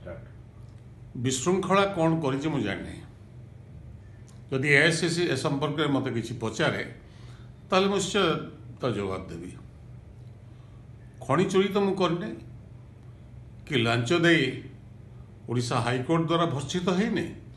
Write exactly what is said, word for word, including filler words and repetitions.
विशृंखला कौन कर जाने जदि एएसआईसी ए संपर्क में मत कि पचारे ताल निश्चय तो जवाब देवी। खनि चोरी तो मुझे कि लांच दे ओडिशा हाईकोर्ट द्वारा भर्सित तो है नहीं।